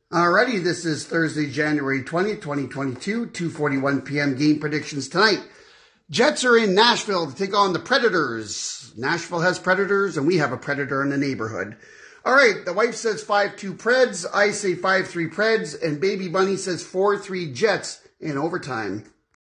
Alrighty, this is Thursday, January 20th, 2022, 2:41 p.m. Game predictions tonight. Jets are in Nashville to take on the Predators. Nashville has Predators, and we have a Predator in the neighborhood. All right, the wife says 5-2 Preds. I say 5-3 Preds, and Baby Bunny says 4-3 Jets in overtime.